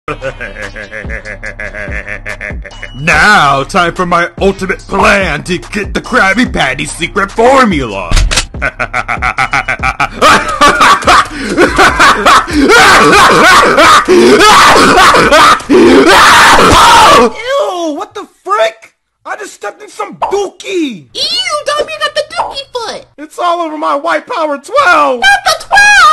Now, time for my ultimate plan to get the Krabby Patty secret formula. Ew, what the frick? I just stepped in some dookie. Ew, don't bring up the dookie foot. It's all over my white power 12. Not the 12.